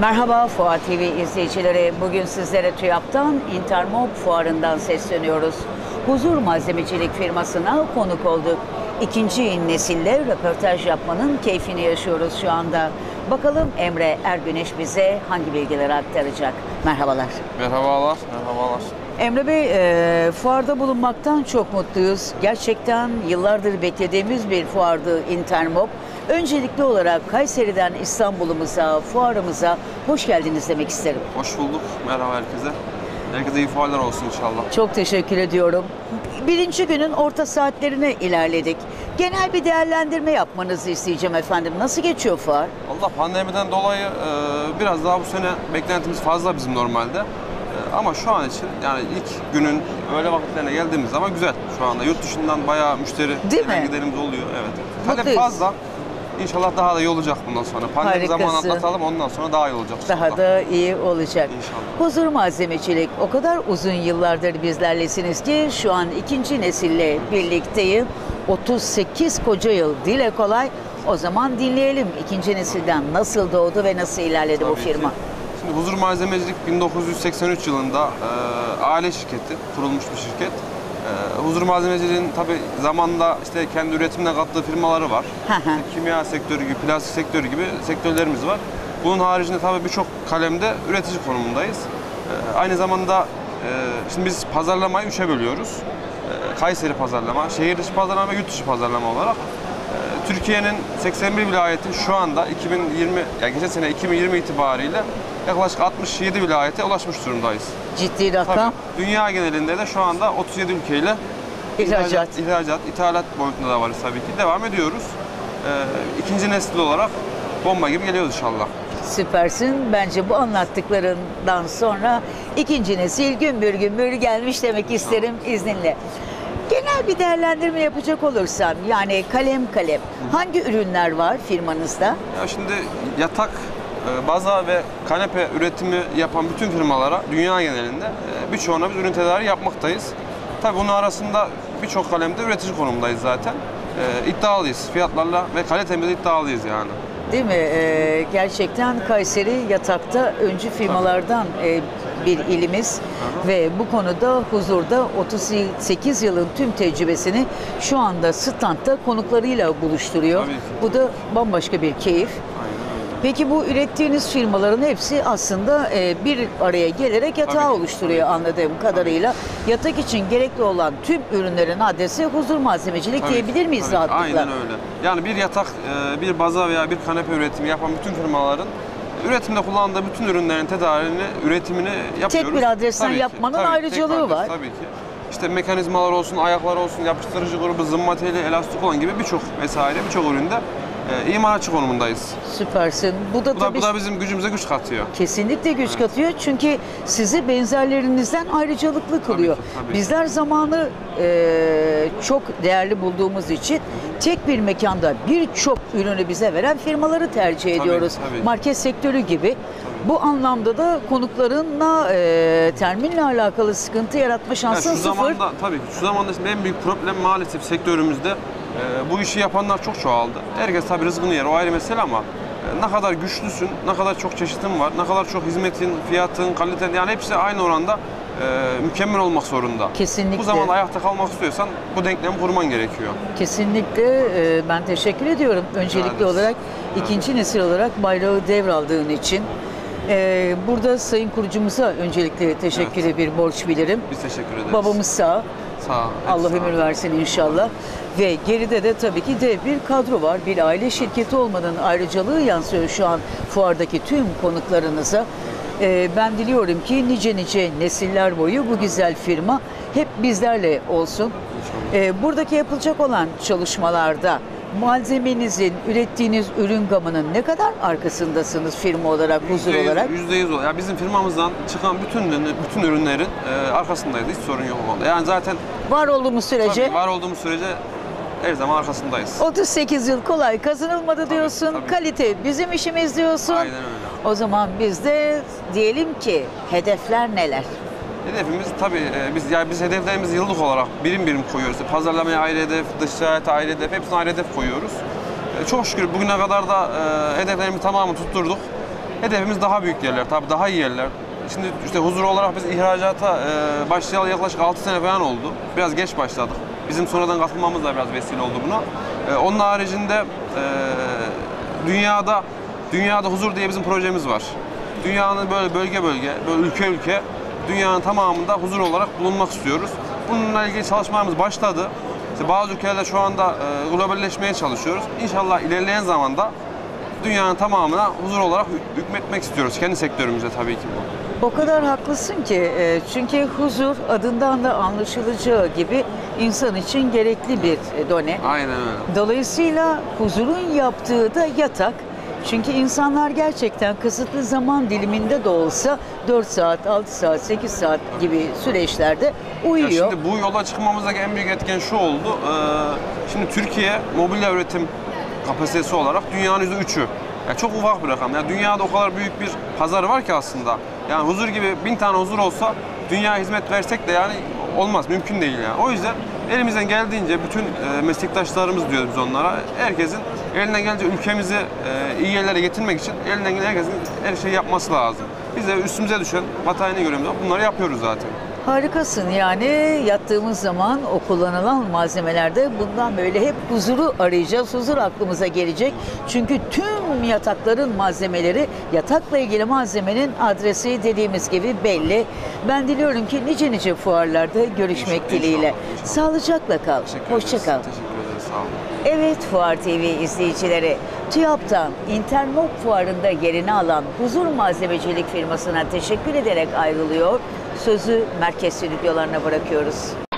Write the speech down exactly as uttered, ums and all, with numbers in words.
Merhaba Fuar T V izleyicileri. Bugün sizlere TÜYAP'tan Intermob fuarından sesleniyoruz. Huzur Malzemecilik firmasına konuk olduk. İkinci nesille röportaj yapmanın keyfini yaşıyoruz şu anda. Bakalım Emre Ergüneş bize hangi bilgileri aktaracak? Merhabalar. Merhabalar, merhabalar. Emre Bey, e, fuarda bulunmaktan çok mutluyuz. Gerçekten yıllardır beklediğimiz bir fuardı Intermob. Öncelikli olarak Kayseri'den İstanbul'umuza, fuarımıza hoş geldiniz demek isterim. Hoş bulduk. Merhaba herkese. Herkese iyi fuarlar olsun inşallah. Çok teşekkür ediyorum. Birinci günün orta saatlerine ilerledik. Genel bir değerlendirme yapmanızı isteyeceğim efendim. Nasıl geçiyor fuar? Allah pandemiden dolayı e, biraz daha bu sene beklentimiz fazla bizim normalde. E, ama şu an için yani ilk günün öğle vakitlerine geldiğimiz zaman güzel şu anda. Yurt dışından bayağı müşteri giderimiz oluyor. Evet. Talep fazla. İnşallah daha da iyi olacak bundan sonra. Pandemi zamanı atlatalım, ondan sonra daha iyi olacak. Daha inşallah. da iyi olacak. İnşallah. Huzur Malzemecilik o kadar uzun yıllardır bizlerlesiniz ki şu an ikinci nesille birlikteyim. otuz sekiz koca yıl, dile kolay. O zaman dinleyelim ikinci nesilden nasıl doğdu ve nasıl ilerledi Tabii bu firma? Ki. Şimdi Huzur Malzemecilik bin dokuz yüz seksen üç yılında e, aile şirketi, kurulmuş bir şirket. Ee, Huzur Malzemeciliğin tabi zamanında işte kendi üretimine kattığı firmaları var. İşte kimya sektörü gibi, plastik sektörü gibi sektörlerimiz var. Bunun haricinde tabi birçok kalemde üretici konumundayız. Ee, aynı zamanda e, şimdi biz pazarlamayı üçe bölüyoruz. Ee, Kayseri pazarlama, şehir dışı pazarlama ve yurt dışı pazarlama olarak. Ee, Türkiye'nin seksen bir vilayeti şu anda iki bin yirmi, yani geçen sene iki bin yirmi itibariyle yaklaşık altmış yedi vilayete ulaşmış durumdayız. Ciddi rakam. Tabii, dünya genelinde de şu anda otuz yedi ülkeyle ihracat, ihracat, ihracat ithalat boyutunda da varız tabii ki. Devam ediyoruz. Ee, ikinci nesil olarak bomba gibi geliyoruz inşallah. Süpersin. Bence bu anlattıklarından sonra ikinci nesil gümbür gümbür gelmiş demek isterim izninle. Genel bir değerlendirme yapacak olursam, yani kalem kalem, hangi ürünler var firmanızda? Ya şimdi yatak, baza ve kanepe üretimi yapan bütün firmalara dünya genelinde birçoğuna biz ürün tedariği yapmaktayız. Tabii bunun arasında birçok kalemde üretici konumdayız zaten. E, iddialıyız fiyatlarla ve kalitemizde iddialıyız yani. Değil mi? Ee, gerçekten Kayseri yatakta öncü firmalardan e, bir ilimiz. Aha. Ve bu konuda Huzur'da otuz sekiz yılın tüm tecrübesini şu anda standta konuklarıyla buluşturuyor. Bu da bambaşka bir keyif. Peki bu ürettiğiniz firmaların hepsi aslında e, bir araya gelerek yatağı tabii, oluşturuyor tabii. Anladığım kadarıyla. Yatak için gerekli olan tüm ürünlerin adresi Huzur Malzemecilik tabii, diyebilir miyiz tabii, rahatlıkla? Aynen öyle. Yani bir yatak, bir baza veya bir kanepe üretimi yapan bütün firmaların üretimde kullandığı bütün ürünlerin tedariğini, üretimini yapıyoruz. Tek bir adresten tabii yapmanın tabii, ayrıcalığı adres, var. Tabii ki. İşte mekanizmalar olsun, ayaklar olsun, yapıştırıcı grubu, zımba teli, elastik olan gibi birçok vesaire birçok üründe E, imalatçı konumundayız. Süpersin. Bu da, bu, tabii, da, bu da bizim gücümüze güç katıyor. Kesinlikle güç evet. katıyor. Çünkü sizi benzerlerinizden ayrıcalıklı kılıyor. Tabii ki, tabii. Bizler zamanı e, çok değerli bulduğumuz için tek bir mekanda birçok ürünü bize veren firmaları tercih tabii, ediyoruz. Tabii. Market sektörü gibi. Tabii. Bu anlamda da konuklarınla e, terminle alakalı sıkıntı yaratma şansın yani şu sıfır. Zamanda, tabii ki şu zamanda en büyük problem maalesef sektörümüzde Ee, bu işi yapanlar çok çoğaldı. Herkes tabii rızkını yer, o ayrı mesele ama e, ne kadar güçlüsün, ne kadar çok çeşitin var, ne kadar çok hizmetin, fiyatın, kaliten yani hepsi aynı oranda e, mükemmel olmak zorunda. Kesinlikle. Bu zamanda ayakta kalmak istiyorsan bu denklemi kurman gerekiyor. Kesinlikle. E, ben teşekkür ediyorum. Öncelikli evet. olarak, ikinci evet. nesil olarak bayrağı devraldığın için. Ee, burada Sayın Kurucumuza öncelikle teşekkür evet. bir borç bilirim. Biz teşekkür ederiz. Babamız sağ. Sağ. Allah ömür versin inşallah. Ve geride de tabii ki dev bir kadro var. Bir aile şirketi olmanın ayrıcalığı yansıyor şu an fuardaki tüm konuklarınıza. Ee, ben diliyorum ki nice nice nesiller boyu bu güzel firma hep bizlerle olsun. Ee, buradaki yapılacak olan çalışmalarda malzemenizin, ürettiğiniz ürün gamının ne kadar arkasındasınız firma olarak, Huzur olarak? yüzde yüz. Ya bizim firmamızdan çıkan bütün bütün ürünlerin e, arkasındayız. Hiç sorun yok onda. Yani zaten var olduğumuz sürece tabii, var olduğumuz sürece her zaman arkasındayız. otuz sekiz yıl kolay kazanılmadı tabii, diyorsun. Tabii. Kalite bizim işimiz diyorsun. Aynen öyle. O zaman biz de diyelim ki hedefler neler? Hedefimiz tabii biz yani biz hedeflerimizi yıllık olarak birim birim koyuyoruz. Pazarlamaya ayrı hedef, dış ticarete ayrı hedef, hepsine ayrı hedef koyuyoruz. Çok şükür bugüne kadar da e, hedeflerimizi tamamı tutturduk. hedefimiz daha büyük yerler, tabii daha iyi yerler. Şimdi işte Huzur olarak biz ihracata e, başlayalı yaklaşık altı sene falan oldu. Biraz geç başladık. Bizim sonradan katılmamız da biraz vesile oldu buna. E, onun haricinde e, dünyada dünyada Huzur diye bizim projemiz var. Dünyanın böyle bölge bölge, böyle ülke ülke dünyanın tamamında huzur olarak bulunmak istiyoruz. Bununla ilgili çalışmalarımız başladı. İşte bazı ülkelerde şu anda e, globalleşmeye çalışıyoruz. İnşallah ilerleyen zamanda dünyanın tamamına huzur olarak hükmetmek istiyoruz. Kendi sektörümüzde tabii ki bu. O kadar haklısın ki e, çünkü huzur adından da anlaşılacağı gibi insan için gerekli bir done. Aynen öyle. Dolayısıyla huzurun yaptığı da yatak. Çünkü insanlar gerçekten kısıtlı zaman diliminde de olsa dört saat, altı saat, sekiz saat gibi süreçlerde uyuyor. Ya şimdi bu yola çıkmamızdaki en büyük etken şu oldu. Ee, şimdi Türkiye mobilya üretim kapasitesi olarak dünyanın yüzde üçü. Yani çok ufak bir rakam. Yani dünyada o kadar büyük bir pazar var ki aslında. Yani huzur gibi bin tane huzur olsa dünyaya hizmet versek de yani olmaz, mümkün değil yani. O yüzden elimizden geldiğince bütün e, meslektaşlarımız diyoruz biz onlara. Herkesin elinden gelince ülkemizi e, iyi yerlere getirmek için elinden gelen herkesin her şeyi yapması lazım. Biz de üstümüze düşen hatayını görüyoruz. Bunları yapıyoruz zaten. Harikasın yani yattığımız zaman o kullanılan malzemelerde bundan böyle hep huzuru arayacağız. Huzur aklımıza gelecek. Çünkü tüm yatakların malzemeleri yatakla ilgili malzemenin adresi dediğimiz gibi belli. Ben diliyorum ki nice nice fuarlarda görüşmek İnşallah, dileğiyle. inşallah, inşallah. Sağlıcakla kal. Teşekkür Hoşça ederiz. kal. Teşekkür ederiz. Sağ olun. Evet Fuar T V izleyicileri, TÜYAP'tan Intermop Fuarı'nda yerini alan Huzur Malzemecilik firmasına teşekkür ederek ayrılıyor. Sözü merkez stüdyolarına bırakıyoruz.